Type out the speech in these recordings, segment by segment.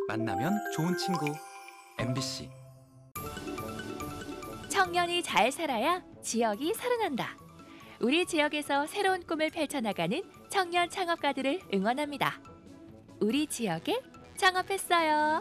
만나면 좋은 친구 MBC. 청년이 잘 살아야 지역이 살아난다. 우리 지역에서 새로운 꿈을 펼쳐나가는 청년 창업가들을 응원합니다. 우리 지역에 창업했어요.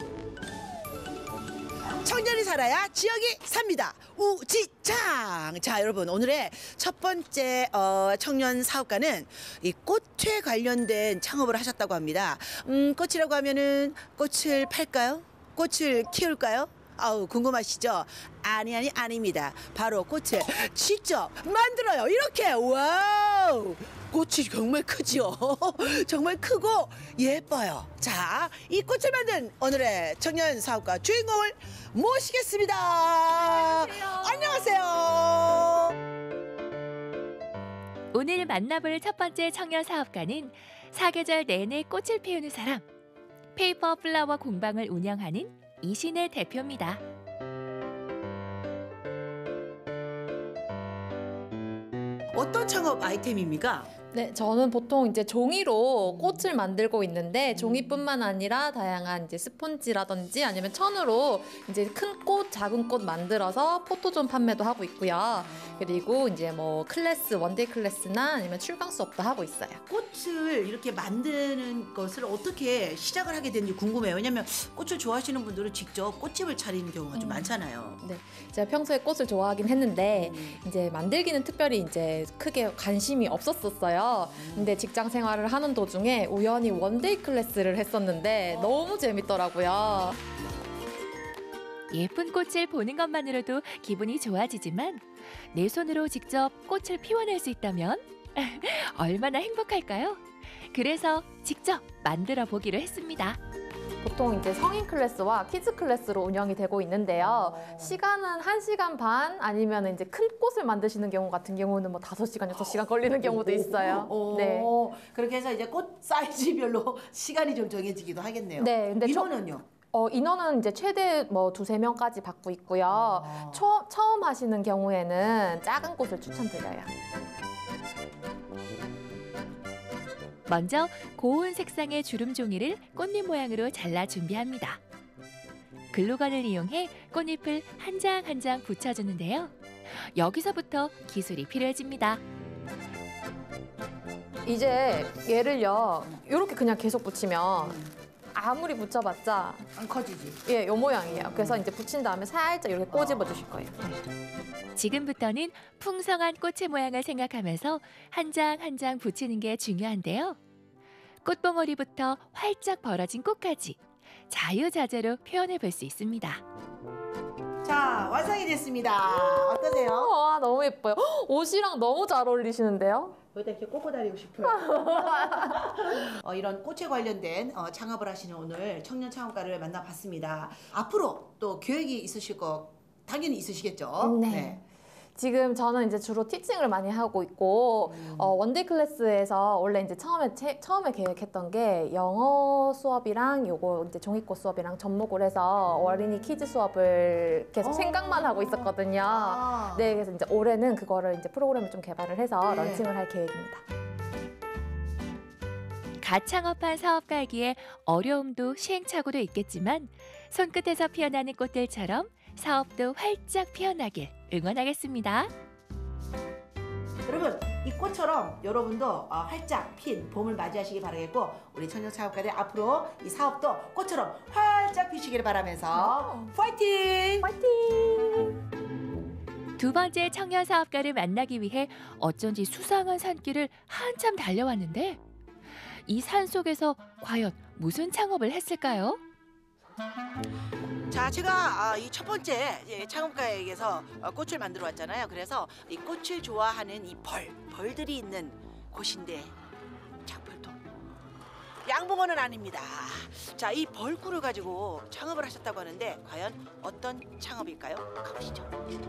청년이 살아야 지역이 삽니다. 우지창. 자, 여러분, 오늘의 첫 번째 청년 사업가는 이 꽃에 관련된 창업을 하셨다고 합니다. 꽃이라고 하면은 꽃을 팔까요? 꽃을 키울까요? 아우, 궁금하시죠? 아닙니다. 바로 꽃을 직접 만들어요. 이렇게. 와우! 꽃이 정말 크죠? 정말 크고 예뻐요. 자, 이 꽃을 만든 오늘의 청년 사업가 주인공을 모시겠습니다. 안녕하세요. 오늘 만나볼 첫 번째 청년 사업가는 사계절 내내 꽃을 피우는 사람, 페이퍼 플라워 공방을 운영하는 이신혜 대표입니다. 어떤 창업 아이템입니까? 네, 저는 보통 이제 종이로 꽃을 만들고 있는데 종이뿐만 아니라 다양한 이제 스폰지라든지 아니면 천으로 이제 큰 꽃, 작은 꽃 만들어서 포토존 판매도 하고 있고요. 그리고 이제 뭐 클래스, 원데이 클래스나 아니면 출강 수업도 하고 있어요. 꽃을 이렇게 만드는 것을 어떻게 시작을 하게 됐는지 궁금해요. 왜냐면 꽃을 좋아하시는 분들은 직접 꽃집을 차리는 경우가 좀 많잖아요. 네, 제가 평소에 꽃을 좋아하긴 했는데 이제 만들기는 특별히 이제 크게 관심이 없었어요. 근데 직장 생활을 하는 도중에 우연히 원데이 클래스를 했었는데 너무 재밌더라고요. 예쁜 꽃을 보는 것만으로도 기분이 좋아지지만 내 손으로 직접 꽃을 피워낼 수 있다면 얼마나 행복할까요? 그래서 직접 만들어 보기로 했습니다. 보통 이제 성인 클래스와 키즈 클래스로 운영이 되고 있는데요. 시간은 1시간 반 아니면 이제 큰 꽃을 만드시는 경우 같은 경우는 뭐 5시간, 6시간 걸리는 경우도 있어요. 네. 그렇게 해서 이제 꽃 사이즈별로 시간이 좀 정해지기도 하겠네요. 네, 근데 인원은요? 인원은 이제 최대 뭐 2~3명까지 받고 있고요. 처음 하시는 경우에는 작은 꽃을 추천드려요. 먼저 고운 색상의 주름 종이를 꽃잎 모양으로 잘라 준비합니다. 글루건을 이용해 꽃잎을 한 장 한 장 붙여주는데요. 여기서부터 기술이 필요해집니다. 이제 얘를요, 이렇게 그냥 계속 붙이면 아무리 붙여봤자 안 커지지? 예, 요 모양이에요. 그래서 이제 붙인 다음에 살짝 이렇게 꼬집어 주실 거예요. 지금부터는 풍성한 꽃의 모양을 생각하면서 한 장 한 장 붙이는 게 중요한데요. 꽃봉오리부터 활짝 벌어진 꽃까지 자유자재로 표현해 볼 수 있습니다. 자, 완성이 됐습니다. 어떠세요? 와, 너무 예뻐요. 옷이랑 너무 잘 어울리시는데요? 여기다 이렇게 꽂고 다니고 싶어요. 이런 꽃에 관련된 창업을 하시는 오늘 청년 창업가를 만나봤습니다. 앞으로 또 계획이 있으실 거 당연히 있으시겠죠? 네. 지금 저는 이제 주로 티칭을 많이 하고 있고 원데이 클래스에서 원래 이제 처음에 계획했던 게 영어 수업이랑 요거 이제 종이꽃 수업이랑 접목을 해서 어린이 키즈 수업을 계속 생각만 하고 있었거든요. 네, 그래서 이제 올해는 그거를 이제 프로그램을 좀 개발을 해서 런칭을 할 계획입니다. 갓 창업한 사업가이기에 어려움도 시행착오도 있겠지만 손끝에서 피어나는 꽃들처럼 사업도 활짝 피어나길 응원하겠습니다. 여러분, 이 꽃처럼 여러분도 활짝 핀 봄을 맞이하시기 바라겠고 우리 청년 창업가들 앞으로 이 사업도 꽃처럼 활짝 피시기를 바라면서 파이팅! 파이팅! 두 번째 청년 사업가를 만나기 위해 어쩐지 수상한 산길을 한참 달려왔는데 이 산 속에서 과연 무슨 창업을 했을까요? 자, 제가 이 첫 번째 창업가에게서 꽃을 만들어 왔잖아요. 그래서 이 꽃을 좋아하는 이 벌들이 있는 곳인데, 자, 벌도 양봉어는 아닙니다. 자, 이 벌꿀을 가지고 창업을 하셨다고 하는데 과연 어떤 창업일까요? 가보시죠.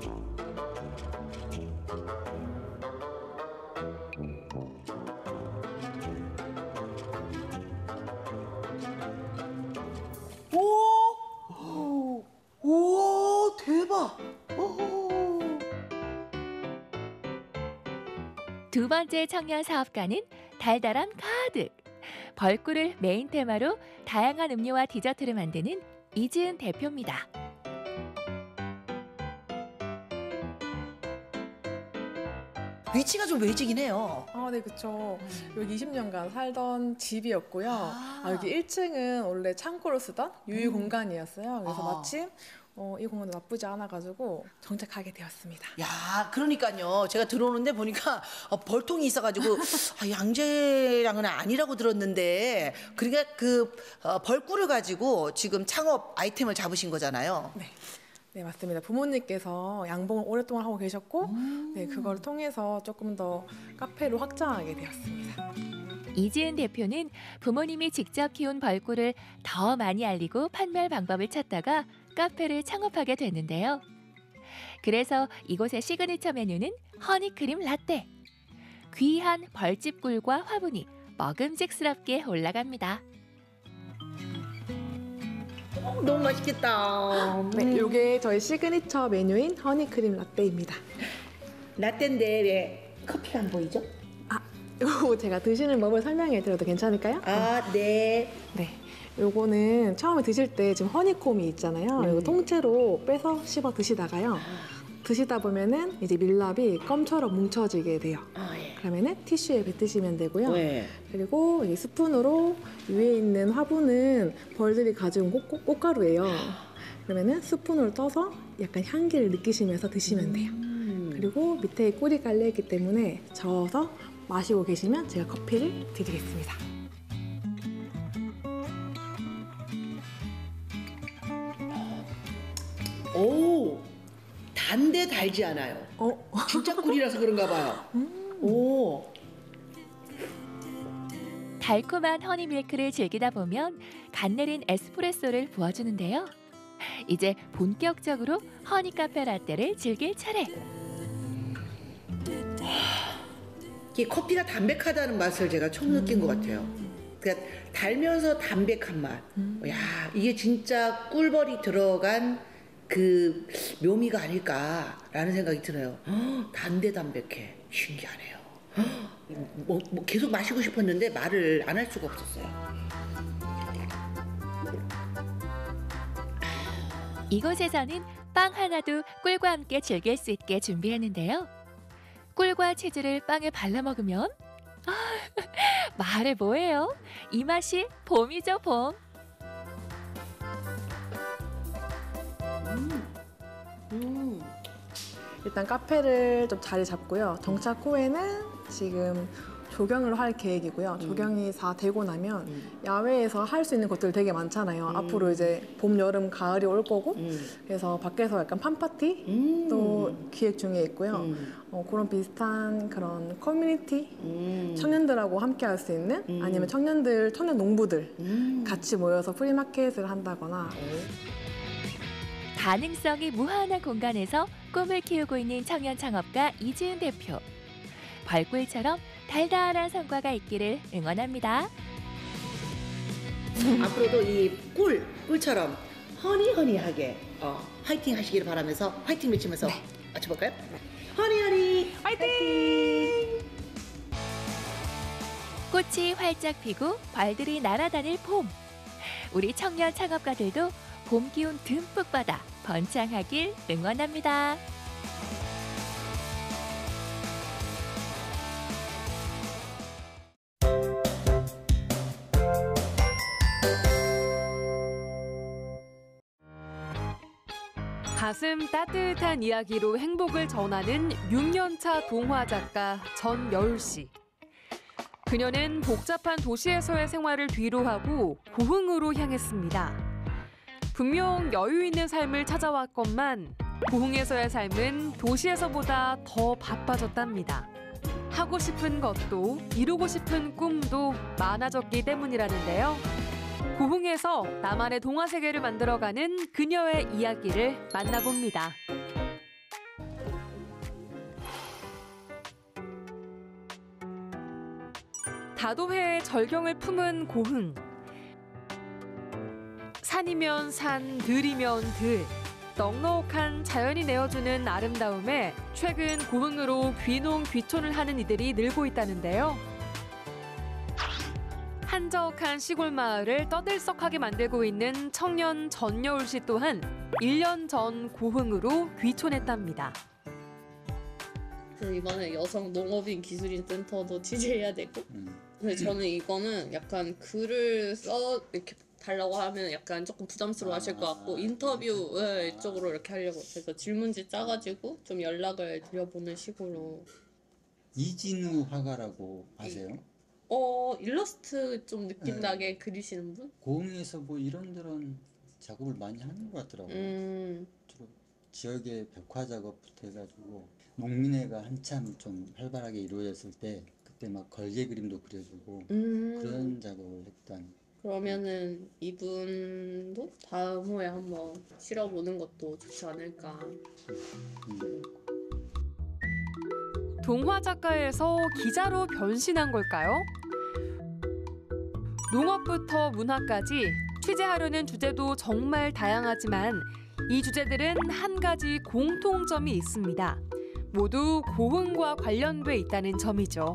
오, 대박! 두 번째 청년 사업가는 달달함 가득 벌꿀을 메인 테마로 다양한 음료와 디저트를 만드는 이지은 대표입니다. 위치가 좀 외지긴 해요. 네, 그쵸. 여기 20년간 살던 집이었고요. 여기 1층은 원래 창고로 쓰던 유휴 공간이었어요. 그래서 마침 이 공간도 나쁘지 않아가지고 정착하게 되었습니다. 야, 그러니까요. 제가 들어오는데 보니까 벌통이 있어가지고 양재랑은 아니라고 들었는데, 그러니까 그 벌꿀을 가지고 지금 창업 아이템을 잡으신 거잖아요. 네, 맞습니다. 부모님께서 양봉을 오랫동안 하고 계셨고, 네, 그걸 통해서 조금 더 카페로 확장하게 되었습니다. 이지은 대표는 부모님이 직접 키운 벌꿀을 더 많이 알리고 판매할 방법을 찾다가 카페를 창업하게 됐는데요. 그래서 이곳의 시그니처 메뉴는 허니크림 라떼. 귀한 벌집꿀과 화분이 먹음직스럽게 올라갑니다. 너무 맛있겠다. 네, 이게 저희 시그니처 메뉴인 허니크림 라떼입니다. 라떼인데 왜 커피가 안 보이죠? 이거 제가 드시는 법을 설명해 드려도 괜찮을까요? 네. 네. 요거는 처음에 드실 때 지금 허니콤이 있잖아요. 이거 통째로 빼서 씹어 드시다가요. 드시다 보면은 이제 밀랍이 껌처럼 뭉쳐지게 돼요. 예. 그러면은 티슈에 뱉으시면 되고요. 네. 그리고 이 스푼으로 위에 있는 화분은 벌들이 가져온 꽃가루예요. 그러면은 스푼으로 떠서 약간 향기를 느끼시면서 드시면 돼요. 그리고 밑에 꿀이 깔려있기 때문에 저어서 마시고 계시면 제가 커피를 드리겠습니다. 오, 단데 달지 않아요. 진짜 꿀이라서 그런가 봐요. 오. 달콤한 허니밀크를 즐기다 보면 간 내린 에스프레소를 부어주는데요. 이제 본격적으로 허니카페 라떼를 즐길 차례. 이 커피가 담백하다는 맛을 제가 처음 느낀 것 같아요. 그러니까 달면서 담백한 맛. 야, 이게 진짜 꿀벌이 들어간 그 묘미가 아닐까라는 생각이 들어요. 단데 담백해. 신기하네요. 뭐 계속 마시고 싶었는데 말을 안 할 수가 없었어요. 이곳에서는 빵 하나도 꿀과 함께 즐길 수 있게 준비했는데요. 꿀과 치즈를 빵에 발라 먹으면 말해 뭐해요? 이 맛이 봄이죠, 봄. 일단 카페를 좀 자리 잡고요. 정착 후에는 지금 조경을 할 계획이고요. 조경이 다 되고 나면 야외에서 할 수 있는 것들 되게 많잖아요. 앞으로 이제 봄, 여름, 가을이 올 거고 그래서 밖에서 약간 팜파티 또 기획 중에 있고요. 그런 비슷한 그런 커뮤니티 청년들하고 함께 할 수 있는 아니면 청년 농부들 같이 모여서 프리마켓을 한다거나 가능성이 무한한 공간에서 꿈을 키우고 있는 청년 창업가 이지은 대표. 벌꿀처럼 달달한 성과가 있기를 응원합니다. 앞으로도 이 꿀처럼 허니허니하게 화이팅 하시기를 바라면서 화이팅 외치면서 맞춰볼까요? 허니허니 화이팅! 꽃이 활짝 피고 벌들이 날아다닐 봄. 우리 청년 창업가들도 봄 기운 듬뿍 받아 번창하길 응원합니다. 가슴 따뜻한 이야기로 행복을 전하는 6년차 동화 작가 전여울 씨. 그녀는 복잡한 도시에서의 생활을 뒤로하고 고흥으로 향했습니다. 분명 여유 있는 삶을 찾아왔건만 고흥에서의 삶은 도시에서보다 더 바빠졌답니다. 하고 싶은 것도 이루고 싶은 꿈도 많아졌기 때문이라는데요. 고흥에서 나만의 동화 세계를 만들어가는 그녀의 이야기를 만나봅니다. 다도해의 절경을 품은 고흥. 산이면 산, 들이면 들. 넉넉한 자연이 내어주는 아름다움에 최근 고흥으로 귀농 귀촌을 하는 이들이 늘고 있다는데요. 한적한 시골 마을을 떠들썩하게 만들고 있는 청년 전여울 씨 또한 1년 전 고흥으로 귀촌했답니다. 그래서 이번에 여성 농업인 기술인 센터도 취재해야 되고 근데 저는 이거는 약간 글을 써 이렇게 달라고 하면 약간 조금 부담스러워 하실 것 같고 인터뷰 이쪽으로 이렇게 하려고 그래서 질문지 짜가지고 좀 연락을 드려보는 식으로. 이진우 화가라고 아세요? 일러스트 좀 느낌 나게 그리시는 분? 고흥에서 뭐 이런저런 작업을 많이 하는 것 같더라고요. 주로 지역의 벽화 작업부터 해가지고 농민회가 한참 좀 활발하게 이루어졌을 때 그때 막 걸개 그림도 그려주고 그런 작업을 했던. 그러면은 이분도 다음 호에 한번 실어보는 것도 좋지 않을까. 동화 작가에서 기자로 변신한 걸까요? 농업부터 문화까지 취재하려는 주제도 정말 다양하지만 이 주제들은 한 가지 공통점이 있습니다. 모두 고흥과 관련돼 있다는 점이죠.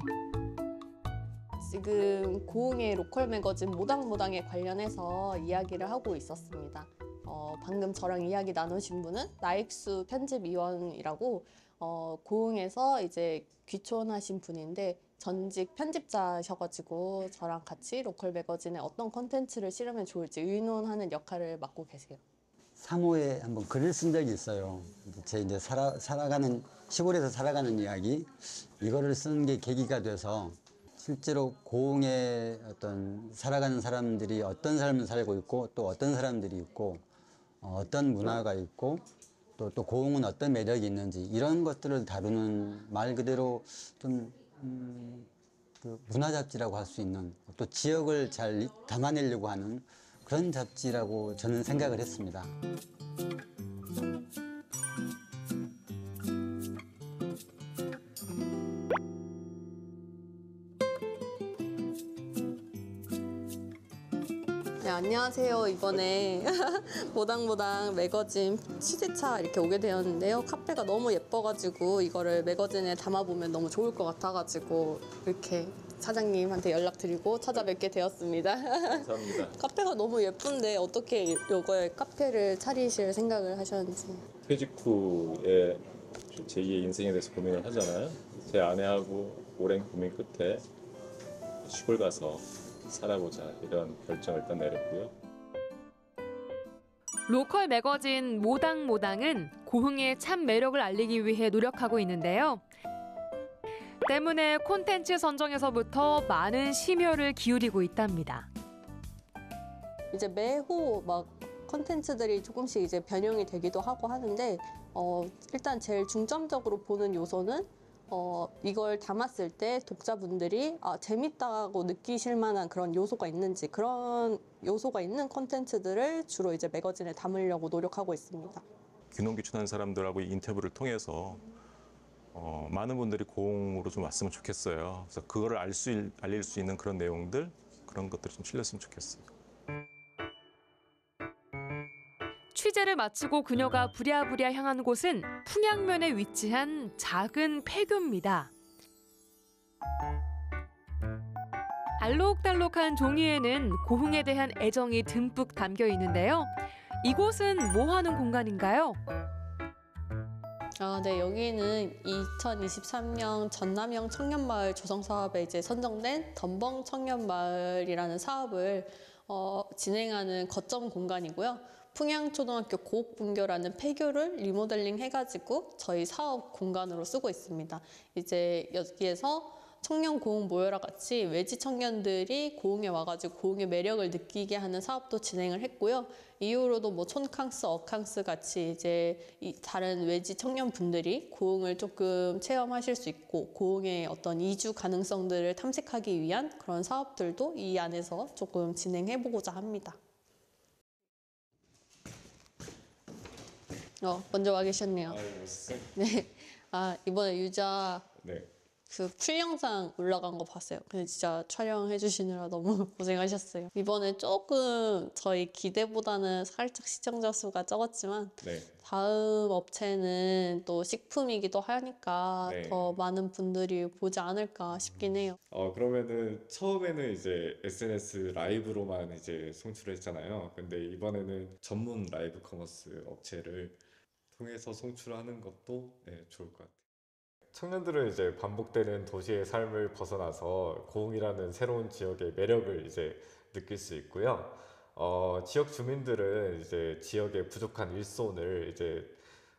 지금 고흥의 로컬 매거진 모당모당에 관련해서 이야기를 하고 있었습니다. 방금 저랑 이야기 나누신 분은 나익수 편집위원이라고 고흥에서 이제 귀촌하신 분인데 전직 편집자셔가지고 저랑 같이 로컬 매거진에 어떤 콘텐츠를 실으면 좋을지 의논하는 역할을 맡고 계세요. 3호에 한번 글을 쓴 적이 있어요. 제 이제 살아가는 시골에서 살아가는 이야기 이거를 쓴 게 계기가 돼서 실제로 고흥에 어떤 살아가는 사람들이 어떤 삶을 살고 있고 또 어떤 사람들이 있고 어떤 문화가 있고 또 고흥은 어떤 매력이 있는지 이런 것들을 다루는 말 그대로 좀 그 문화 잡지라고 할 수 있는 또 지역을 잘 담아내려고 하는 그런 잡지라고 저는 생각을 했습니다. 네, 안녕하세요. 이번에 모당모당 매거진 취재차 이렇게 오게 되었는데요. 카페가 너무 예뻐가지고 이거를 매거진에 담아보면 너무 좋을 것 같아가지고 이렇게 사장님한테 연락드리고 찾아뵙게 되었습니다. 감사합니다. 카페가 너무 예쁜데 어떻게 이거에 카페를 차리실 생각을 하셨는지. 퇴직 후에 제2의 인생에 대해서 고민을 하잖아요. 제 아내하고 오랜 고민 끝에 시골 가서 살아보자 이런 결정을 일단 내렸고요. 로컬 매거진 모당모당은 고흥의 참 매력을 알리기 위해 노력하고 있는데요. 때문에 콘텐츠 선정에서부터 많은 심혈을 기울이고 있답니다. 이제 매호 막 콘텐츠들이 조금씩 이제 변형이 되기도 하고 하는데 일단 제일 중점적으로 보는 요소는 이걸 담았을 때 독자분들이 재밌다고 느끼실 만한 그런 요소가 있는지 그런 요소가 있는 콘텐츠들을 주로 이제 매거진에 담으려고 노력하고 있습니다. 귀농귀촌한 사람들하고 인터뷰를 통해서 많은 분들이 고흥으로 좀 왔으면 좋겠어요. 그래서 그거를 알릴 수 있는 그런 내용들 그런 것들이 좀 실렸으면 좋겠어요. 취재를 마치고 그녀가 부랴부랴 향한 곳은 풍양면에 위치한 작은 폐교입니다. 알록달록한 종이에는 고흥에 대한 애정이 듬뿍 담겨 있는데요. 이곳은 뭐 하는 공간인가요? 네, 여기는 2023년 전남형 청년마을 조성 사업에 이제 선정된 덤벙 청년마을이라는 사업을 진행하는 거점 공간이고요. 풍양초등학교 고옥분교라는 폐교를 리모델링 해가지고 저희 사업 공간으로 쓰고 있습니다. 이제 여기에서 청년 고흥 모여라 같이 외지 청년들이 고흥에 와가지고 고흥의 매력을 느끼게 하는 사업도 진행을 했고요. 이후로도 뭐 촌캉스, 어캉스 같이 이제 다른 외지 청년분들이 고흥을 조금 체험하실 수 있고 고흥의 어떤 이주 가능성들을 탐색하기 위한 그런 사업들도 이 안에서 조금 진행해보고자 합니다. 먼저 와 계셨네요. 네. 네. 이번에 유자 네. 그 풀 영상 올라간 거 봤어요. 근데 진짜 촬영해 주시느라 너무 고생하셨어요. 이번에 조금 저희 기대보다는 살짝 시청자 수가 적었지만 네. 다음 업체는 또 식품이기도 하니까 네. 더 많은 분들이 보지 않을까 싶긴 해요. 그러면은 처음에는 이제 SNS 라이브로만 이제 송출을 했잖아요. 근데 이번에는 전문 라이브 커머스 업체를 통해서 송출하는 것도 좋을 것 같아요. 청년들은 이제 반복되는 도시의 삶을 벗어나서 고흥이라는 새로운 지역의 매력을 이제 느낄 수 있고요. 지역 주민들은 이제 지역의 부족한 일손을 이제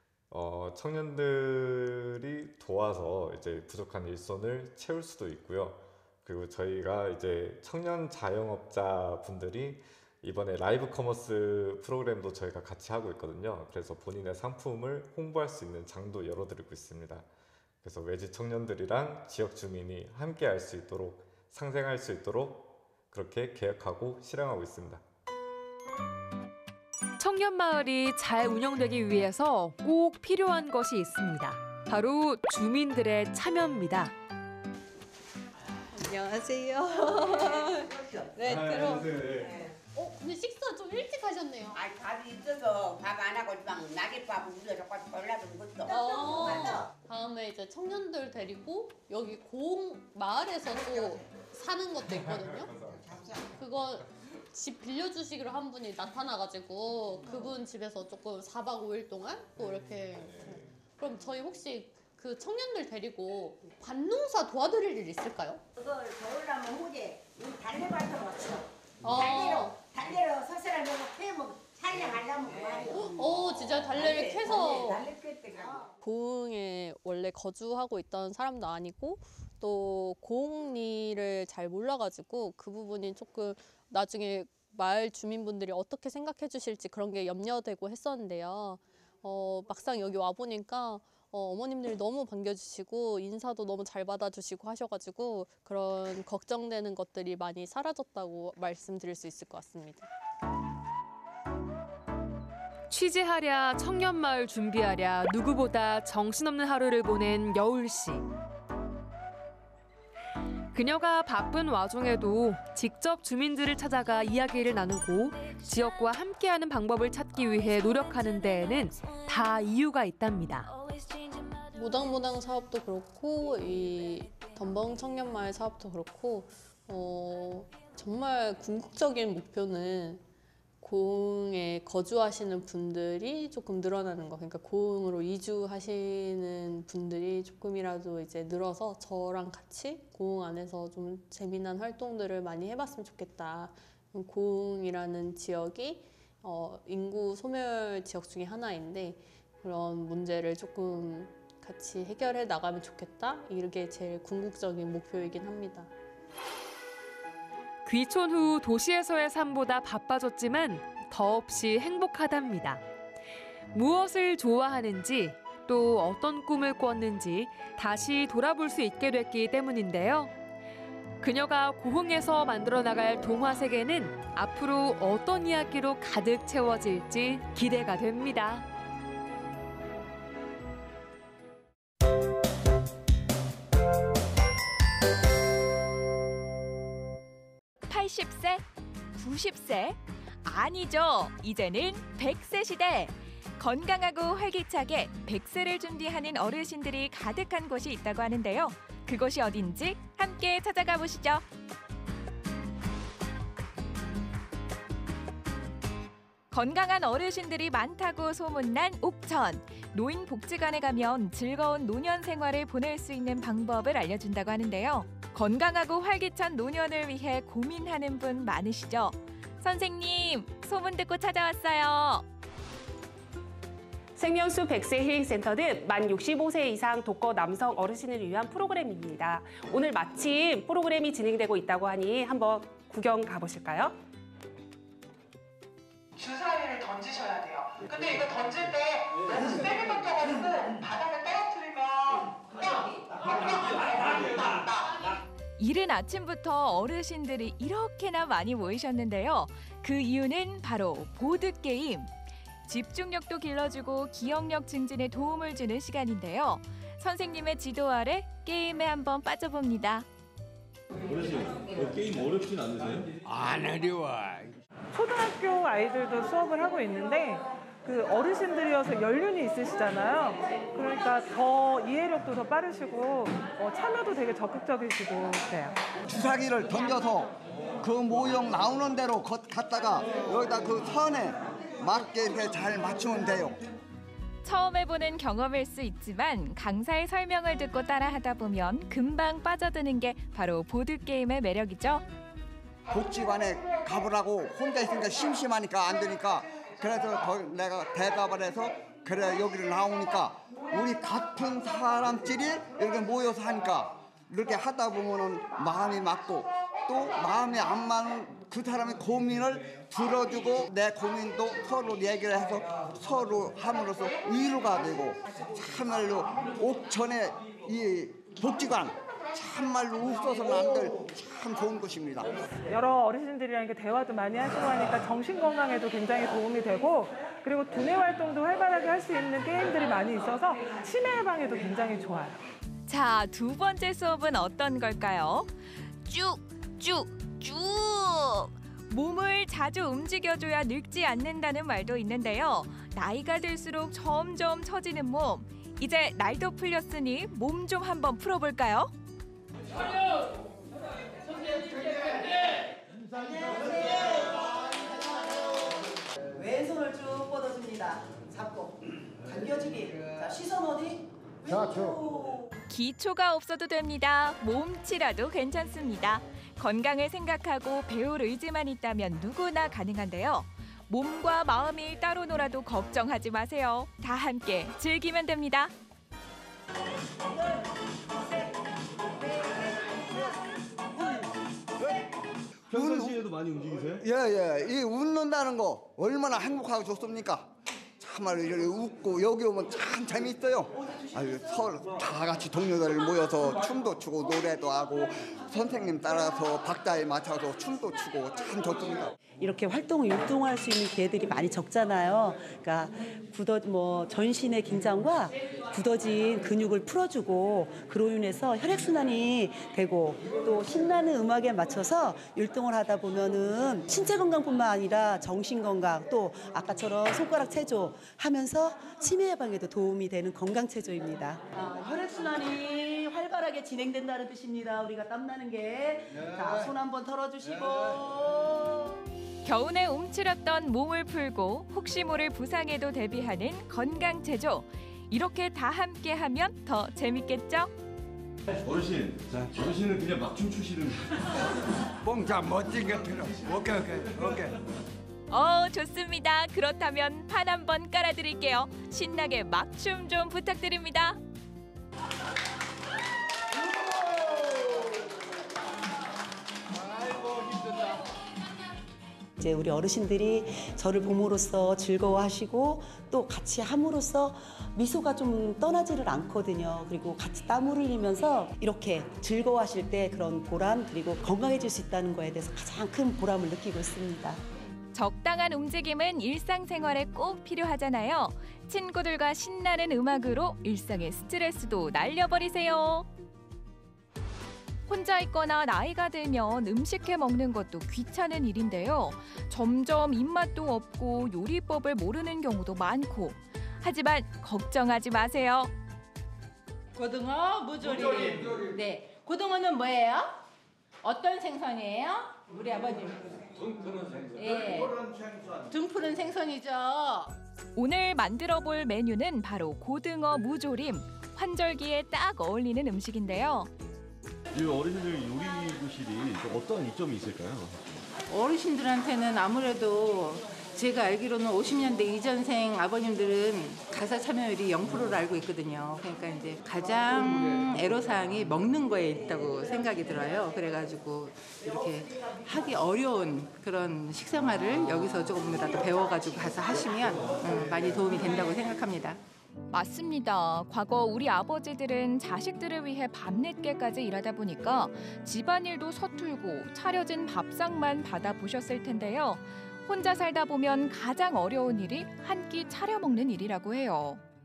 청년들이 도와서 이제 부족한 일손을 채울 수도 있고요. 그리고 저희가 이제 청년 자영업자 분들이 이번에 라이브 커머스 프로그램도 저희가 같이 하고 있거든요. 그래서 본인의 상품을 홍보할 수 있는 장도 열어드리고 있습니다. 그래서 외지 청년들이랑 지역 주민이 함께 할 수 있도록 상생할 수 있도록 그렇게 계획하고 실행하고 있습니다. 청년 마을이 잘 운영되기 위해서 꼭 필요한 것이 있습니다. 바로 주민들의 참여입니다. 안녕하세요. 네, 들어. 근데 식사 좀 일찍 하셨네요. 밥이 있어서 밥 안 하고 막 낙엽밥을 우려서 골라준 것도. 다음에 이제 청년들 데리고 여기 고흥 마을에서 또 사는 것도 있거든요. 그거 집 빌려주시기로 한 분이 나타나가지고 그분 집에서 조금 4박 5일 동안 또 이렇게. 그럼 저희 혹시 그 청년들 데리고 밭농사 도와드릴 일 있을까요? 그걸 겨울나면 후에 달래밭을 맞춰. 어. 달래로 서서히 먹고 캐면 촬영하려면 그만이요. 진짜 달래를 캐서. 고흥에 원래 거주하고 있던 사람도 아니고 또 고흥리를 잘 몰라가지고 그 부분이 조금 나중에 마을 주민분들이 어떻게 생각해 주실지 그런 게 염려되고 했었는데요. 막상 여기 와보니까 어머님들이 너무 반겨주시고 인사도 너무 잘 받아주시고 하셔가지고 그런 걱정되는 것들이 많이 사라졌다고 말씀드릴 수 있을 것 같습니다. 취재하랴 청년마을 준비하랴 누구보다 정신없는 하루를 보낸 여울 씨. 그녀가 바쁜 와중에도 직접 주민들을 찾아가 이야기를 나누고 지역과 함께하는 방법을 찾기 위해 노력하는 데에는 다 이유가 있답니다. 모당모당 사업도 그렇고 이 덤벙 청년마을 사업도 그렇고 정말 궁극적인 목표는 고흥에 거주하시는 분들이 조금 늘어나는 거. 그러니까 고흥으로 이주하시는 분들이 조금이라도 이제 늘어서 저랑 같이 고흥 안에서 좀 재미난 활동들을 많이 해봤으면 좋겠다. 고흥이라는 지역이 인구 소멸 지역 중에 하나인데 그런 문제를 조금 같이 해결해 나가면 좋겠다. 이게 제일 궁극적인 목표이긴 합니다. 귀촌 후 도시에서의 삶보다 바빠졌지만 더없이 행복하답니다. 무엇을 좋아하는지 또 어떤 꿈을 꿨는지 다시 돌아볼 수 있게 됐기 때문인데요. 그녀가 고흥에서 만들어 나갈 동화 세계는 앞으로 어떤 이야기로 가득 채워질지 기대가 됩니다. 80세? 90세? 아니죠. 이제는 100세 시대. 건강하고 활기차게 100세를 준비하는 어르신들이 가득한 곳이 있다고 하는데요. 그곳이 어딘지 함께 찾아가 보시죠. 건강한 어르신들이 많다고 소문난 옥천. 노인복지관에 가면 즐거운 노년 생활을 보낼 수 있는 방법을 알려준다고 하는데요. 건강하고 활기찬 노년을 위해 고민하는 분 많으시죠? 선생님, 소문 듣고 찾아왔어요. 생명수 100세 힐링센터는 만 65세 이상 독거 남성 어르신을 위한 프로그램입니다. 오늘 마침 프로그램이 진행되고 있다고 하니 한번 구경 가보실까요? 주사위를 던지셔야 돼요. 근데 이거 던질 때 너무 세게 던져가지고 바닥에 떨어뜨리면 이른 아침부터 어르신들이 이렇게나 많이 모이셨는데요. 그 이유는 바로 보드게임. 집중력도 길러주고 기억력 증진에 도움을 주는 시간인데요. 선생님의 지도 아래 게임에 한번 빠져봅니다. 어르신, 게임 어렵진 않으세요? 안 어려워. 초등학교 아이들도 수업을 하고 있는데 그 어르신들이어서 연륜이 있으시잖아요. 그러니까 더 이해력도 더 빠르시고 참여도 되게 적극적이시고 그래요. 주사기를 던져서 그 모형 나오는 대로 갖다가 여기다 그 선에 맞게 이렇게 잘 맞추면 돼요. 처음 해보는 경험일 수 있지만 강사의 설명을 듣고 따라하다 보면 금방 빠져드는 게 바로 보드게임의 매력이죠. 복지관에 가보라고 혼자 있으니까 심심하니까 안 되니까 그래서 내가 대답을 해서 그래 여기를 나오니까 우리 같은 사람끼리 이렇게 모여서 하니까 이렇게 하다 보면은 마음이 맞고 또 마음이 안 맞는 그 사람의 고민을 들어주고 내 고민도 서로 얘기를 해서 서로 함으로써 위로가 되고 참말로 옥천의 이 복지관 참말로 웃어서는 안 될 참 좋은 곳입니다. 여러 어르신들이랑 이렇게 대화도 많이 하시고 하니까 정신 건강에도 굉장히 도움이 되고 그리고 두뇌 활동도 활발하게 할 수 있는 게임들이 많이 있어서 치매 예방에도 굉장히 좋아요. 자, 두 번째 수업은 어떤 걸까요? 쭉. 몸을 자주 움직여줘야 늙지 않는다는 말도 있는데요. 나이가 들수록 점점 처지는 몸. 이제 날도 풀렸으니 몸 좀 한번 풀어볼까요? 왼손을 쭉 뻗어줍니다. 잡고 당겨주기. 자, 시선 어디? 왼쪽. 기초가 없어도 됩니다. 몸치라도 괜찮습니다. 건강을 생각하고 배울 의지만 있다면 누구나 가능한데요. 몸과 마음이 따로 놀아도 걱정하지 마세요. 다 함께 즐기면 됩니다. 평상시에도 많이 움직이세요? 예. 이 웃는다는 거 얼마나 행복하고 좋습니까? 참말로 이렇게 웃고 여기 오면 참 재미있어요. 아유, 서로 다 같이 동료들 모여서 춤도 추고 노래도 하고 선생님 따라서 박자에 맞춰서 춤도 추고 참 좋습니다. 이렇게 율동할 수 있는 기회들이 많이 적잖아요. 그러니까 전신의 긴장과 굳어진 근육을 풀어주고 그로 인해서 혈액순환이 되고 또 신나는 음악에 맞춰서 율동을 하다 보면은 신체 건강뿐만 아니라 정신 건강 또 아까처럼 손가락 체조 하면서 치매 예방에도 도움이 되는 건강 체조입니다. 혈액순환이 활발하게 진행된다는 뜻입니다. 우리가 땀나는 게. 자, 손 한번 털어주시고. 겨우내 움츠렸던 몸을 풀고 혹시 모를 부상에도 대비하는 건강 체조. 이렇게 다 함께 하면 더 재밌겠죠? 어르신, 어르신은 그냥 막춤 추시는. 뽕자 멋진 거 들어. 오케이. 좋습니다. 그렇다면 판 한번 깔아드릴게요. 신나게 막춤 좀 부탁드립니다. 이제 우리 어르신들이 저를 봄으로써 즐거워하시고 또 같이 함으로써 미소가 좀 떠나지를 않거든요. 그리고 같이 땀을 흘리면서 이렇게 즐거워하실 때 그런 보람 그리고 건강해질 수 있다는 거에 대해서 가장 큰 보람을 느끼고 있습니다. 적당한 움직임은 일상생활에 꼭 필요하잖아요. 친구들과 신나는 음악으로 일상의 스트레스도 날려버리세요. 혼자 있거나 나이가 들면 음식해 먹는 것도 귀찮은 일인데요. 점점 입맛도 없고 요리법을 모르는 경우도 많고. 하지만 걱정하지 마세요. 고등어 무조림. 네, 고등어는 뭐예요? 어떤 생선이에요? 우리 아버님. 둥푸른 생선. 예. 둥푸른 생선이죠. 오늘 만들어 볼 메뉴는 바로 고등어 무조림. 환절기에 딱 어울리는 음식인데요. 이 어르신들 요리 교실이 어떤 이점이 있을까요? 어르신들한테는 아무래도 제가 알기로는 50년대 이전생 아버님들은 가사 참여율이 0%를 알고 있거든요. 그러니까 이제 가장 애로사항이 먹는 거에 있다고 생각이 들어요. 그래가지고 이렇게 하기 어려운 그런 식생활을 여기서 조금이라도 배워가지고 가서 하시면 많이 도움이 된다고 생각합니다. 맞습니다. 과거 우리 아버지들은 자식들을 위해 밤늦게까지 일하다 보니까 집안일도 서툴고 차려진 밥상만 받아보셨을 텐데요. 혼자 살다 보면 가장 어려운 일이 한 끼 차려 먹는 일이라고 해요.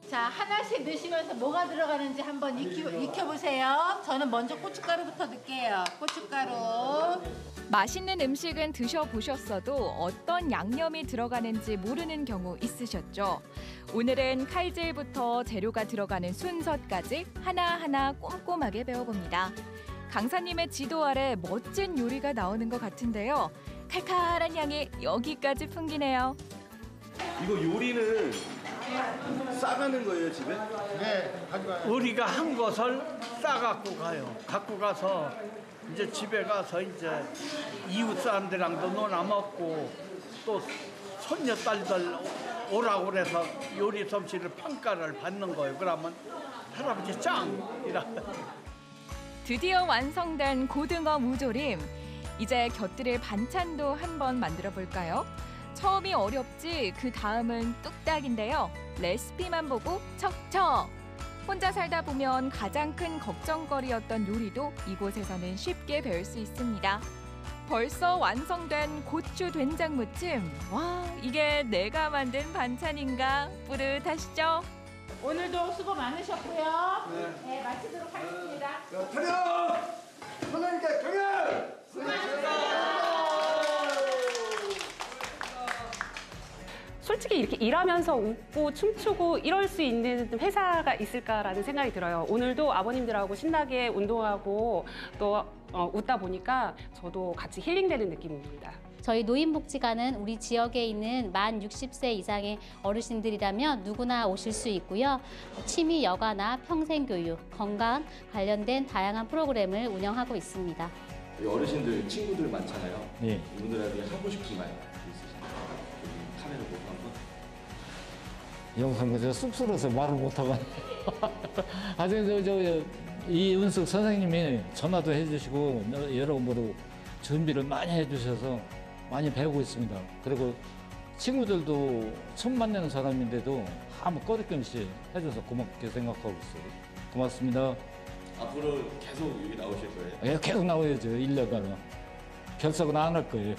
자, 하나씩 넣으시면서 뭐가 들어가는지 한번 익혀보세요. 저는 먼저 고춧가루부터 넣을게요. 고춧가루. 맛있는 음식은 드셔보셨어도 어떤 양념이 들어가는지 모르는 경우 있으셨죠? 오늘은 칼질부터 재료가 들어가는 순서까지 하나하나 꼼꼼하게 배워봅니다. 강사님의 지도 아래 멋진 요리가 나오는 것 같은데요. 칼칼한 향이 여기까지 풍기네요. 이거 요리는 싸가는 거예요, 집에? 네, 우리가 한 것을 싸갖고 가요. 갖고 가서 이제 집에 가서 이제 이웃 사람들이랑도 놀아 먹고 또 손녀 딸들 오라고 그래서 요리 솜씨를 평가를 받는 거예요. 그러면 할아버지 짱이라. 드디어 완성된 고등어 무조림. 이제 곁들일 반찬도 한번 만들어 볼까요? 처음이 어렵지 그 다음은 뚝딱인데요. 레시피만 보고 척척! 혼자 살다 보면 가장 큰 걱정거리였던 요리도 이곳에서는 쉽게 배울 수 있습니다. 벌써 완성된 고추 된장 무침. 와, 이게 내가 만든 반찬인가? 뿌듯하시죠? 오늘도 수고 많으셨고요. 네, 마치도록 하겠습니다. 차렷! 선생님께 경례! 솔직히 이렇게 일하면서 웃고 춤추고 이럴 수 있는 회사가 있을까라는 생각이 들어요. 오늘도 아버님들하고 신나게 운동하고 또 웃다 보니까 저도 같이 힐링되는 느낌입니다. 저희 노인복지관은 우리 지역에 있는 만 60세 이상의 어르신들이라면 누구나 오실 수 있고요. 취미 여가나 평생교육, 건강 관련된 다양한 프로그램을 운영하고 있습니다. 어르신들 친구들 많잖아요. 네. 이분들에게 하고 싶은 말 있으신가요? 카메라 보고 한번. 영상 그저 쑥스러워서 말을 못하고. 하여튼 이은숙 선생님이 전화도 해주시고 여러모로 준비를 많이 해주셔서 많이 배우고 있습니다. 그리고 친구들도 처음 만나는 사람인데도 아무 꺼리낌없이 해줘서 고맙게 생각하고 있어요. 고맙습니다. 앞으로 계속 여기 나오실 거예요? 예, 계속 나와야죠. 1년간. 결석은 안 할 거예요.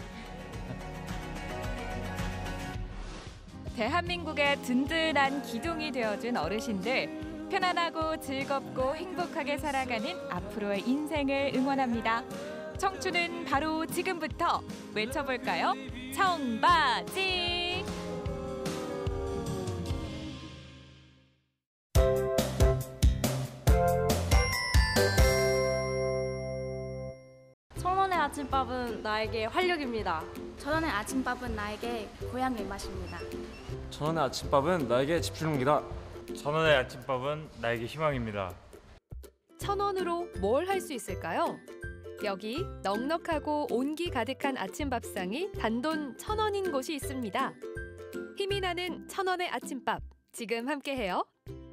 대한민국의 든든한 기둥이 되어준 어르신들. 편안하고 즐겁고 행복하게 살아가는 앞으로의 인생을 응원합니다. 청춘은 바로 지금부터 외쳐볼까요? 청바지! 천원의 아침밥은 나에게 활력입니다. 천원의 아침밥은 나에게 고향 입맛입니다. 천원의 아침밥은 나에게 집중력이다. 천원의 아침밥은 나에게 희망입니다. 1,000원으로 뭘 할 수 있을까요? 여기 넉넉하고 온기 가득한 아침밥상이 단돈 1,000원인 곳이 있습니다. 힘이 나는 1,000원의 아침밥, 지금 함께해요.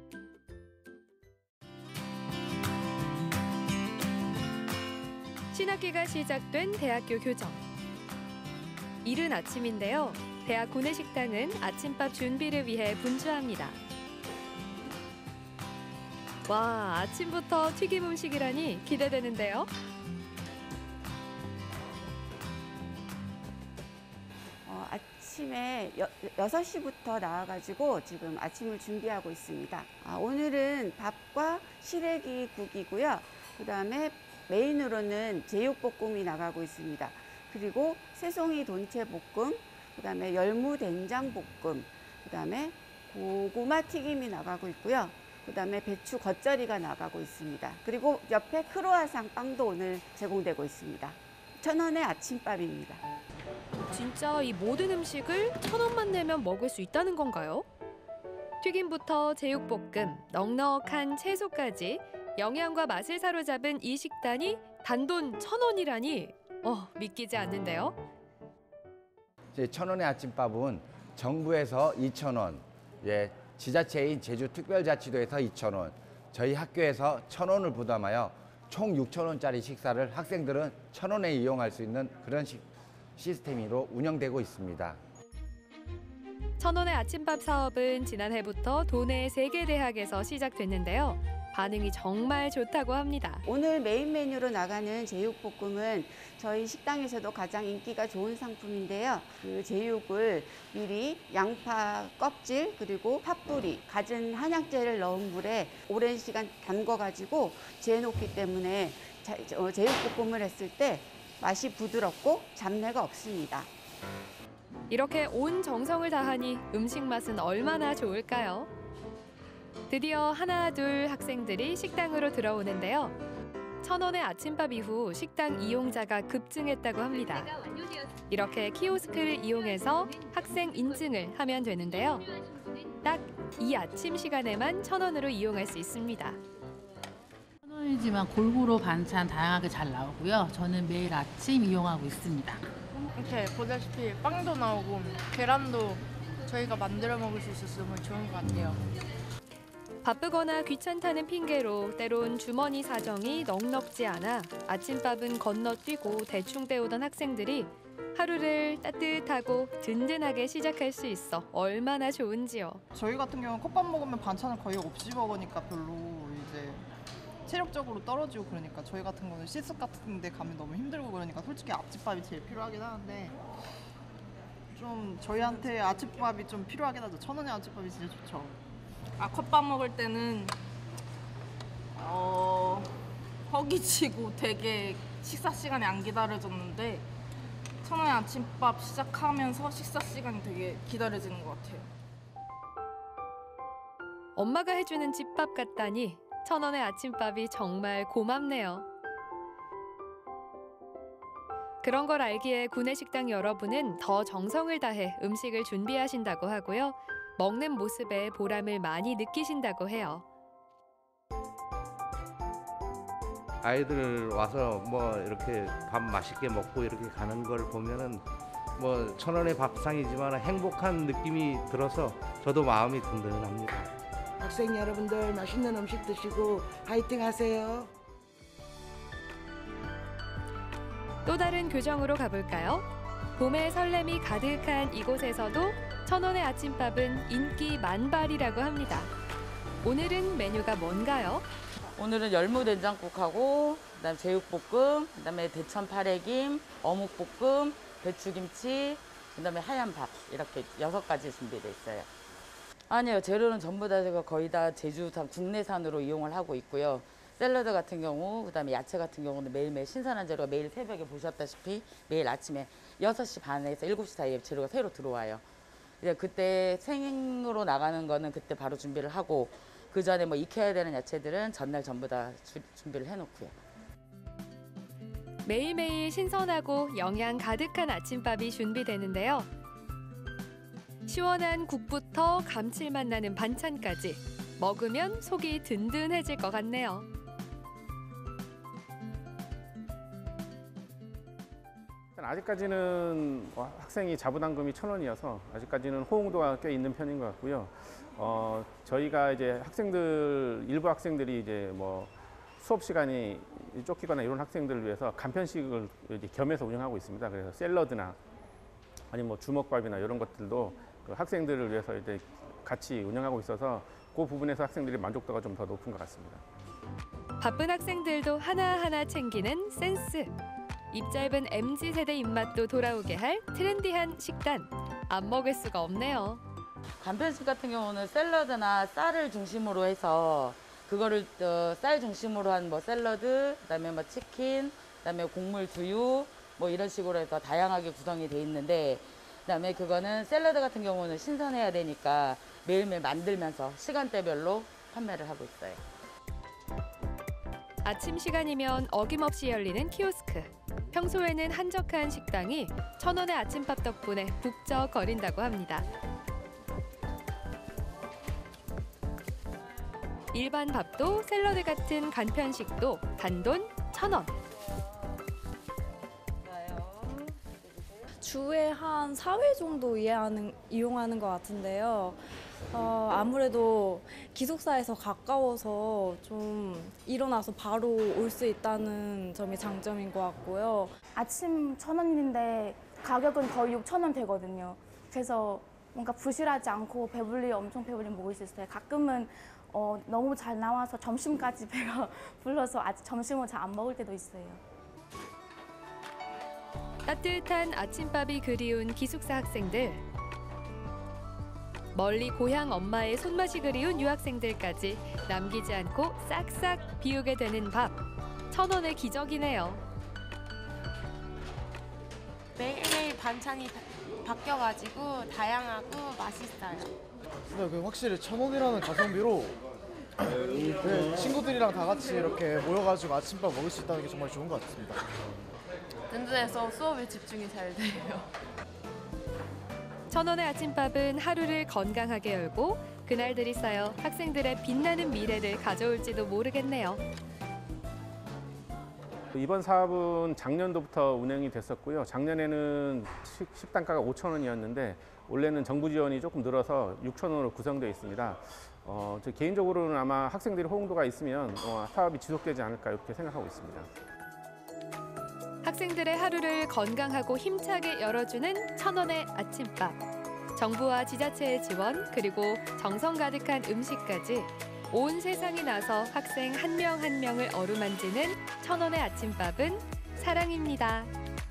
신학기가 시작된 대학교 교정. 이른 아침인데요. 대학 구내식당은 아침밥 준비를 위해 분주합니다. 와, 아침부터 튀김 음식이라니 기대되는데요. 아침에 6시부터 나와가지고 지금 아침을 준비하고 있습니다. 오늘은 밥과 시래기 국이고요. 그 다음에 메인으로는 제육볶음이 나가고 있습니다. 그리고 새송이 돈채 볶음, 그 다음에 열무 된장 볶음, 그 다음에 고구마 튀김이 나가고 있고요. 그 다음에 배추 겉절이가 나가고 있습니다. 그리고 옆에 크로아상 빵도 오늘 제공되고 있습니다. 1,000원의 아침밥입니다. 진짜 이 모든 음식을 1,000원만 내면 먹을 수 있다는 건가요? 튀김부터 제육볶음, 넉넉한 채소까지 영양과 맛을 사로잡은 이 식단이 단돈 1,000원이라니 믿기지 않는데요. 1,000원의 아침밥은 정부에서 2,000원, 지자체인 제주특별자치도에서 2,000원, 저희 학교에서 1,000원을 부담하여 총 6,000원짜리 식사를 학생들은 1,000원에 이용할 수 있는 그런 시스템으로 운영되고 있습니다. 1,000원의 아침밥 사업은 지난해부터 도내 3개 대학에서 시작됐는데요. 반응이 정말 좋다고 합니다. 오늘 메인 메뉴로 나가는 제육볶음은 저희 식당에서도 가장 인기가 좋은 상품인데요. 그 제육을 미리 양파 껍질 그리고 팥뿌리, 갖은 한약재를 넣은 물에 오랜 시간 담궈가지고 재놓기 때문에 제육볶음을 했을 때 맛이 부드럽고 잡내가 없습니다. 이렇게 온 정성을 다하니 음식 맛은 얼마나 좋을까요? 드디어 하나 둘 학생들이 식당으로 들어오는데요. 1,000원의 아침밥 이후 식당 이용자가 급증했다고 합니다. 이렇게 키오스크를 이용해서 학생 인증을 하면 되는데요. 딱 이 아침 시간에만 1,000원으로 이용할 수 있습니다. 1,000원이지만 골고루 반찬 다양하게 잘 나오고요. 저는 매일 아침 이용하고 있습니다. 이렇게 보다시피 빵도 나오고 계란도 저희가 만들어 먹을 수 있어서 너무 좋은 것 같아요. 바쁘거나 귀찮다는 핑계로 때론 주머니 사정이 넉넉지 않아 아침밥은 건너뛰고 대충 때우던 학생들이 하루를 따뜻하고 든든하게 시작할 수 있어 얼마나 좋은지요. 저희 같은 경우는 컵밥 먹으면 반찬을 거의 없이 먹으니까 별로 이제 체력적으로 떨어지고 그러니까 저희 같은 거는 실습 같은 데 가면 너무 힘들고 그러니까 솔직히 아침밥이 제일 필요하긴 하는데 좀 저희한테 아침밥이 좀 필요하긴 하죠. 1,000원의 아침밥이 진짜 좋죠. 컵밥 먹을 때는 허기지고 되게 식사 시간이 안 기다려졌는데 1,000원의 아침밥 시작하면서 식사 시간이 되게 기다려지는 것 같아요. 엄마가 해주는 집밥 같다니 1,000원의 아침밥이 정말 고맙네요. 그런 걸 알기에 구내식당 여러분은 더 정성을 다해 음식을 준비하신다고 하고요. 먹는 모습에 보람을 많이 느끼신다고 해요. 아이들 와서 뭐 이렇게 밥 맛있게 먹고 이렇게 가는 걸 보면은 뭐 1,000원의 밥상이지만 행복한 느낌이 들어서 저도 마음이 든든합니다. 학생 여러분들 맛있는 음식 드시고 화이팅 하세요. 또 다른 교정으로 가볼까요? 봄의 설렘이 가득한 이곳에서도 1,000원의 아침밥은 인기 만발이라고 합니다. 오늘은 메뉴가 뭔가요? 오늘은 열무된장국하고 그다음 제육볶음, 그다음에 대천 파래김, 어묵볶음, 배추김치, 그다음에 하얀 밥 이렇게 6가지 준비되어 있어요. 아니요, 재료는 전부 다 제가 거의 다 제주산 국내산으로 이용을 하고 있고요. 샐러드 같은 경우, 그다음에 야채 같은 경우는 매일매일 신선한 재료가 매일 새벽에 보셨다시피 매일 아침에 6시 반에서 7시 사이에 재료가 새로 들어와요. 이제 그때 생으로 나가는 거는 그때 바로 준비를 하고 그 전에 뭐 익혀야 되는 야채들은 전날 전부 다 준비를 해놓고요. 매일매일 신선하고 영양 가득한 아침밥이 준비되는데요. 시원한 국부터 감칠맛 나는 반찬까지 먹으면 속이 든든해질 것 같네요. 아직까지는 학생이 자부담금이 1,000원이어서 아직까지는 호응도가 꽤 있는 편인 것 같고요. 저희가 이제 일부 학생들이 이제 뭐 수업 시간이 쫓기거나 이런 학생들을 위해서 간편식을 이제 겸해서 운영하고 있습니다. 그래서 샐러드나 아니면 뭐 주먹밥이나 이런 것들도 그 학생들을 위해서 이제 같이 운영하고 있어서 그 부분에서 학생들의 만족도가 좀 더 높은 것 같습니다. 바쁜 학생들도 하나하나 챙기는 센스. 입 짧은 MZ세대 입맛도 돌아오게 할 트렌디한 식단. 안 먹을 수가 없네요. 간편식 같은 경우는 샐러드나 쌀을 중심으로 해서 그거를 쌀 중심으로 한 뭐 샐러드, 그다음에 뭐 치킨, 그다음에 곡물 두유 뭐 이런 식으로 해서 다양하게 구성이 돼 있는데 그다음에 그거는 샐러드 같은 경우는 신선해야 되니까 매일매일 만들면서 시간대별로 판매를 하고 있어요. 아침 시간이면 어김없이 열리는 키오스크. 평소에는 한적한 식당이 1,000원의 아침밥 덕분에 북적거린다고 합니다. 일반 밥도 샐러드 같은 간편식도 단돈 1,000원. 주에 한 4회 정도 이용하는 것 같은데요. 아무래도 기숙사에서 가까워서 좀 일어나서 바로 올 수 있다는 점이 장점인 것 같고요. 아침 1,000원인데 가격은 거의 6,000원 되거든요. 그래서 뭔가 부실하지 않고 엄청 배불리 먹을 수 있어요. 가끔은 너무 잘 나와서 점심까지 배가 불러서 아직 점심을 잘 안 먹을 때도 있어요. 따뜻한 아침밥이 그리운 기숙사 학생들. 멀리 고향 엄마의 손맛이 그리운 유학생들까지 남기지 않고 싹싹 비우게 되는 밥. 1,000원의 기적이네요. 매일매일 반찬이 바뀌어가지고 다양하고 맛있어요. 근데 확실히 1,000원이라는 가성비로 친구들이랑 다 같이 이렇게 모여가지고 아침밥 먹을 수 있다는 게 정말 좋은 것 같습니다. 든든해서 수업에 집중이 잘 돼요. 1,000원의 아침밥은 하루를 건강하게 열고 그날들이 쌓여 학생들의 빛나는 미래를 가져올지도 모르겠네요. 이번 사업은 작년도부터 운행이 됐었고요. 작년에는 식단가가 5,000원이었는데 올해는 정부 지원이 조금 늘어서 6,000원으로 구성되어 있습니다. 저 개인적으로는 아마 학생들이 호응도가 있으면 사업이 지속되지 않을까 이렇게 생각하고 있습니다. 학생들의 하루를 건강하고 힘차게 열어주는 1,000원의 아침밥. 정부와 지자체의 지원 그리고 정성 가득한 음식까지 온 세상이 나서 학생 한 명 한 명을 어루만지는 1,000원의 아침밥은 사랑입니다.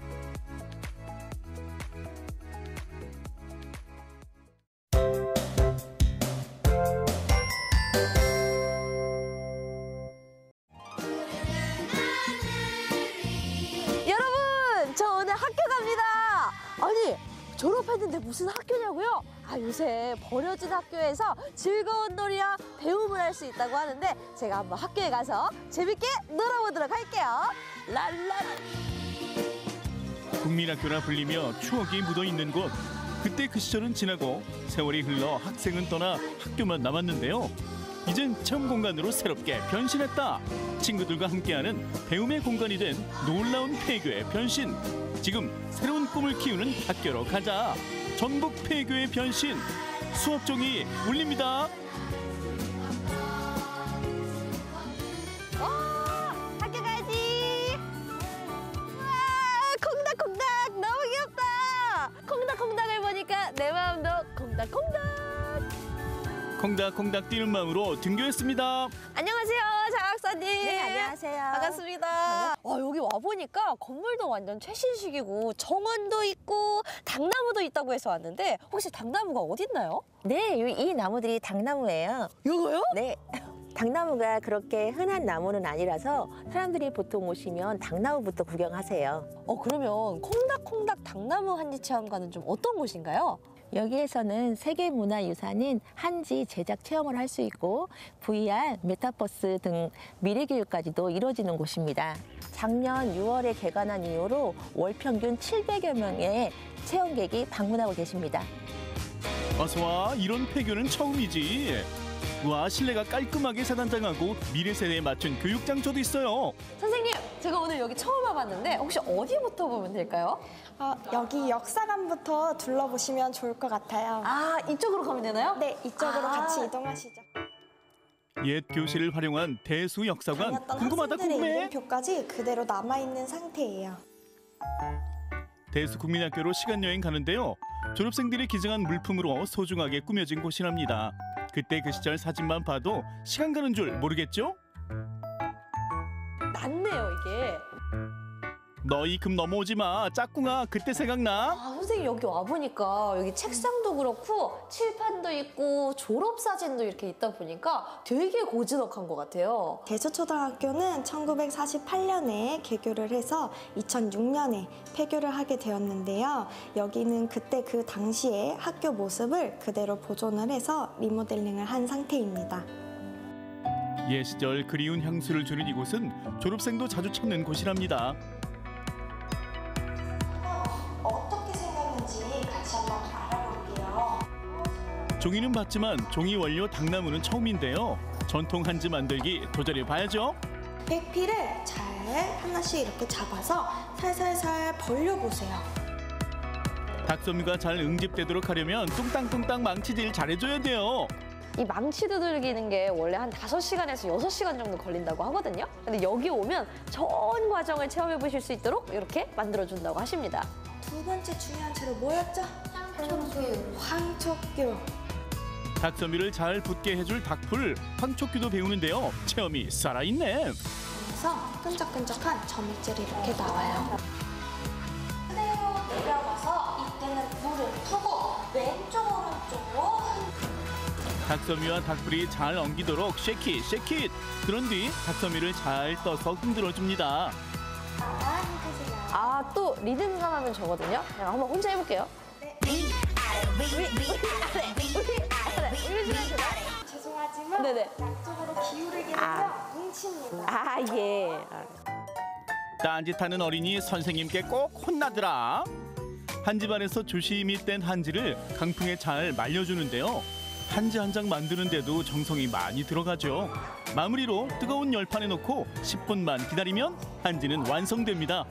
여러분, 저 오늘 학교 갑니다. 아니, 졸업했는데 무슨 학교냐고요? 요새 버려진 학교에서 즐거운 놀이와 배움을 할 수 있다고 하는데 제가 한번 학교에 가서 재밌게 놀아보도록 할게요. 랄라. 국민학교라 불리며 추억이 묻어있는 곳. 그때 그 시절은 지나고 세월이 흘러 학생은 떠나 학교만 남았는데요. 이젠 체험 공간으로 새롭게 변신했다. 친구들과 함께하는 배움의 공간이 된 놀라운 폐교의 변신. 지금 새로운 꿈을 키우는 학교로 가자. 전북 폐교의 변신. 수업종이 울립니다. 학교 가야지. 우와, 콩닥콩닥 너무 귀엽다. 콩닥콩닥을 보니까 내 마음도 콩닥콩닥. 콩닥콩닥 뛰는 마음으로 등교했습니다. 안녕하세요, 장학사님. 네, 안녕하세요. 반갑습니다. 여기 와보니까 건물도 완전 최신식이고 정원도 있고 당나무도 있다고 해서 왔는데 혹시 당나무가 어딨나요? 네, 이 나무들이 당나무예요. 이거요? 네. 당나무가 그렇게 흔한 나무는 아니라서 사람들이 보통 오시면 당나무부터 구경하세요. 그러면 콩닥콩닥 당나무 한지 체험관은 좀 어떤 곳인가요? 여기에서는 세계문화유산인 한지 제작 체험을 할 수 있고 VR, 메타버스 등 미래교육까지도 이루어지는 곳입니다. 작년 6월에 개관한 이후로 월 평균 700여 명의 체험객이 방문하고 계십니다. 어서와, 이런 폐교는 처음이지. 와, 실내가 깔끔하게 세단장하고 미래 세대에 맞춘 교육 장소도 있어요. 선생님, 제가 오늘 여기 처음 와봤는데 혹시 어디부터 보면 될까요? 여기 역사관부터 둘러보시면 좋을 것 같아요. 이쪽으로 가면 되나요? 네, 이쪽으로 같이 이동하시죠. 옛 교실을 활용한 대수 역사관. 궁금하다, 학생들의 궁금해. 이름표까지 그대로 남아있는 상태예요. 대수 국민학교로 시간여행 가는데요. 졸업생들이 기증한 물품으로 소중하게 꾸며진 곳이랍니다. 그때 그 시절 사진만 봐도 시간 가는 줄 모르겠죠? 낫네요, 이게. 너희 금 넘어오지 마. 짝꿍아, 그때 생각나? 선생님, 여기 와보니까 여기 책상도 그렇고 칠판도 있고 졸업사진도 이렇게 있다 보니까 되게 고즈넉한 것 같아요. 대수초등학교는 1948년에 개교를 해서 2006년에 폐교를 하게 되었는데요. 여기는 그때 그 당시의 학교 모습을 그대로 보존을 해서 리모델링을 한 상태입니다. 옛 시절 그리운 향수를 주는 이곳은 졸업생도 자주 찾는 곳이랍니다. 어떻게 생겼는지 같이 한번 알아볼게요. 종이는 봤지만 종이 원료 당나무는 처음인데요. 전통 한지 만들기 도전해봐야죠. 백피를 잘 하나씩 이렇게 잡아서 살살살 벌려보세요. 닭섬유가 잘 응집되도록 하려면 뚱땅뚱땅 망치질 잘해줘야 돼요. 이 망치 두들기는 게 원래 한 5시간에서 6시간 정도 걸린다고 하거든요. 근데 여기 오면 전 과정을 체험해 보실 수 있도록 이렇게 만들어준다고 하십니다. 두 번째 중요한 재료 뭐였죠? 황초규. 닭섬유를 잘 붙게 해줄 닭풀, 황촉규도 배우는데요. 체험이 살아있네. 그래서 끈적끈적한 점액질이 이렇게 나와요. 그대로 내려가서 이때는 물을 푸고 왼쪽 오른쪽으로 닭섬유와 닭풀이 잘 엉기도록 쉐킷 쉐킷. 그런 뒤 닭섬유를 잘 떠서 흔들어줍니다. 아, 또 리듬감 하면 저거든요. 제가 한번 혼자 해볼게요. 죄송하지만 네네. 양쪽으로 기울이게 되면 뭉칩니다. 아, 예. 딴짓하는 어린이 선생님께 꼭 혼나더라. 한 집안에서 조심히 뗀 한지를 강풍에 잘 말려주는데요. 한지 한 장 만드는데도 정성이 많이 들어가죠. 마무리로 뜨거운 열판에 넣고 10분만 기다리면 한지는 완성됩니다.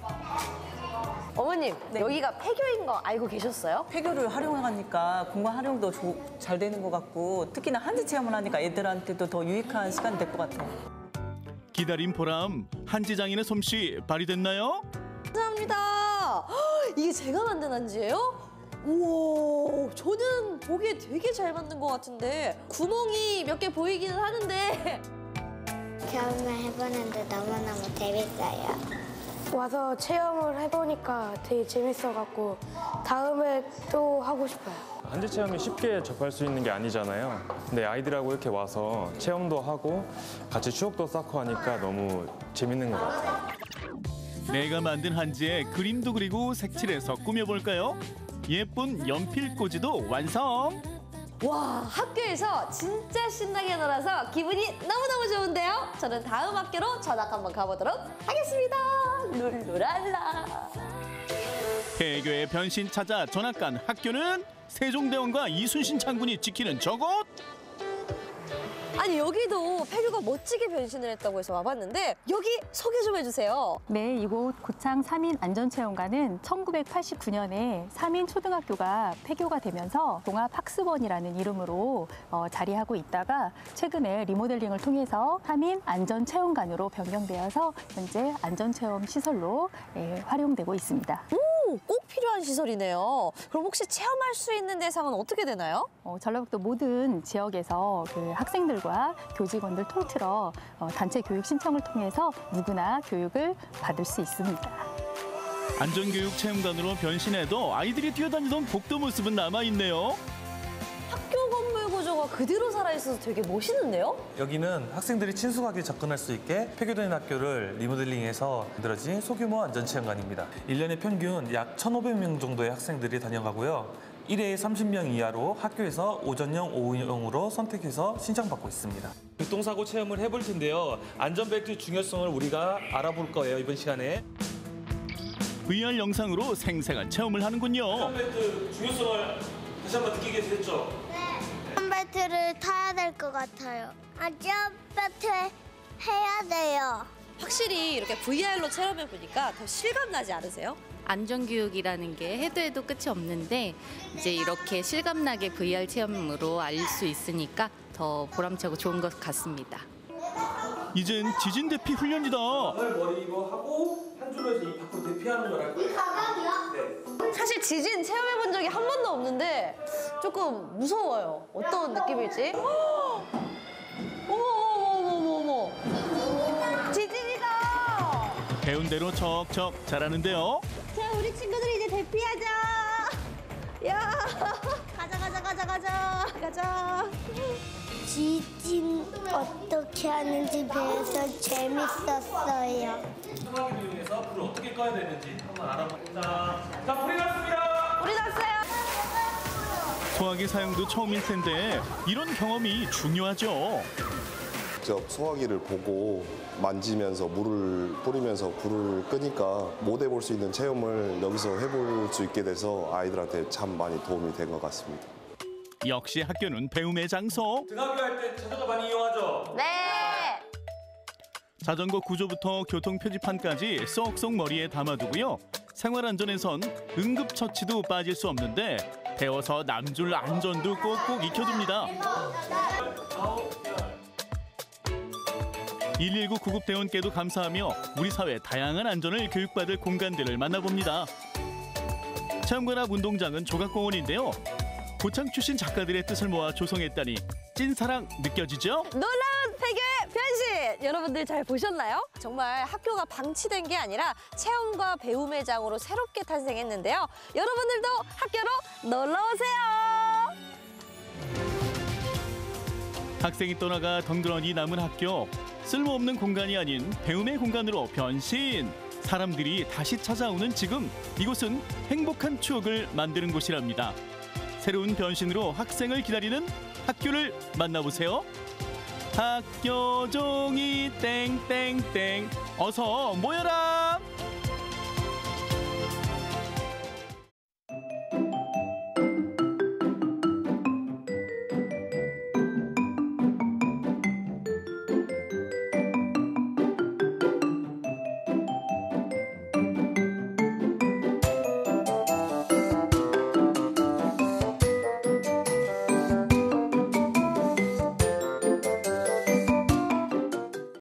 어머님, 여기가 폐교인 거 알고 계셨어요? 폐교를 활용하니까 공간 활용도 잘 되는 것 같고 특히나 한지 체험을 하니까 애들한테도 더 유익한 시간이 될 것 같아요. 기다림 보람, 한지 장인의 솜씨 발휘됐나요? 감사합니다. 이게 제가 만든 한지예요? 우와, 저는 보기에 되게 잘 만든 것 같은데 구멍이 몇 개 보이기는 하는데 처음에 해보는데 너무너무 재밌어요. 와서 체험을 해보니까 되게 재밌어갖고 다음에 또 하고 싶어요. 한지 체험이 쉽게 접할 수 있는 게 아니잖아요. 근데 아이들하고 이렇게 와서 체험도 하고 같이 추억도 쌓고 하니까 너무 재밌는 것 같아요. 내가 만든 한지에 그림도 그리고 색칠해서 꾸며볼까요? 예쁜 연필꽂이도 완성! 와, 학교에서 진짜 신나게 놀아서 기분이 너무너무 좋은데요? 저는 다음 학교로 전학 한번 가보도록 하겠습니다. 룰루랄라. 폐교의 변신 찾아 전학 간 학교는 세종대왕과 이순신 장군이 지키는 저곳! 아니, 여기도 폐교가 멋지게 변신을 했다고 해서 와봤는데 여기 소개 좀 해주세요. 네, 이곳 고창 3인 안전체험관은 1989년에 3인 초등학교가 폐교가 되면서 종합학습원이라는 이름으로 자리하고 있다가 최근에 리모델링을 통해서 3인 안전체험관으로 변경되어서 현재 안전체험 시설로 활용되고 있습니다. 꼭 필요한 시설이네요. 그럼 혹시 체험할 수 있는 대상은 어떻게 되나요? 전라북도 모든 지역에서 그 학생들과 교직원들 통틀어 단체 교육 신청을 통해서 누구나 교육을 받을 수 있습니다. 안전교육 체험관으로 변신해도 아이들이 뛰어다니던 복도 모습은 남아있네요. 학교 건물 구조가 그대로 살아있어서 되게 멋있는데요? 여기는 학생들이 친숙하게 접근할 수 있게 폐교된 학교를 리모델링해서 만들어진 소규모 안전체험관입니다. 1년에 평균 약 1,500명 정도의 학생들이 다녀가고요. 1회에 30명 이하로 학교에서 오전형, 오후형으로 선택해서 신청받고 있습니다. 교통사고 체험을 해볼 텐데요. 안전벨트 중요성을 우리가 알아볼 거예요, 이번 시간에. VR 영상으로 생생한 체험을 하는군요. 안전벨트 중요성을 다시 한번 느끼게 됐죠? 안전벨트를 타야 될 것 같아요. 안전벨트 해야 돼요. 확실히 이렇게 VR로 체험해보니까 더 실감나지 않으세요? 안전교육이라는 게 해도 해도 끝이 없는데 이제 이렇게 실감나게 VR 체험으로 알 수 있으니까 더 보람차고 좋은 것 같습니다. 이젠 지진 대피 훈련이다. 머리 이거 하고 한 줄로 해서 이 밖으로 대피하는 거라고요. 이 가방이요? 네. 사실 지진 체험해본 적이 한 번도 없는데 조금 무서워요. 어떤 느낌일지. 어머. 지진이다. 배운 대로 척척 잘하는데요. 자, 우리 친구들이 이제 대피하자. 야, 가자. 지진 어떻게 하는지 배워서 재밌었어요. 소화기를 이용해서 불을 어떻게 꺼야 되는지 한번 알아보자. 자, 불이 났습니다. 불이 났어요. 소화기 사용도 처음일 텐데 이런 경험이 중요하죠. 직접 소화기를 보고 만지면서 물을 뿌리면서 불을 끄니까 못 해볼 수 있는 체험을 여기서 해볼 수 있게 돼서 아이들한테 참 많이 도움이 된 것 같습니다. 역시 학교는 배움의 장소. 등하교 할 때 자전거 많이 이용하죠? 네. 자전거 구조부터 교통 표지판까지 쏙쏙 머리에 담아두고요. 생활안전에선 응급처치도 빠질 수 없는데 배워서 남줄 안전도 꼭꼭 익혀둡니다. 119 구급대원께도 감사하며 우리 사회 다양한 안전을 교육받을 공간들을 만나봅니다. 체험관 앞 운동장은 조각공원인데요. 고창 출신 작가들의 뜻을 모아 조성했다니 찐사랑 느껴지죠? 놀라운 폐교의 변신! 여러분들 잘 보셨나요? 정말 학교가 방치된 게 아니라 체험과 배움의 장으로 새롭게 탄생했는데요. 여러분들도 학교로 놀러오세요! 학생이 떠나가 덩그러니 남은 학교. 쓸모없는 공간이 아닌 배움의 공간으로 변신. 사람들이 다시 찾아오는 지금 이곳은 행복한 추억을 만드는 곳이랍니다. 새로운 변신으로 학생을 기다리는 학교를 만나보세요. 학교 종이 땡땡땡 어서 모여라.